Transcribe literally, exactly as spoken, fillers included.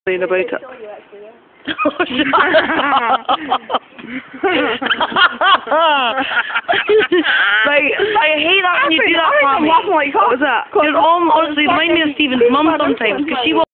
about it. Oh, shut up. Like, I hate that when you do that, Tommy. Like, what was that? It almost, honestly, it reminds me of Stephen's mum sometimes, because she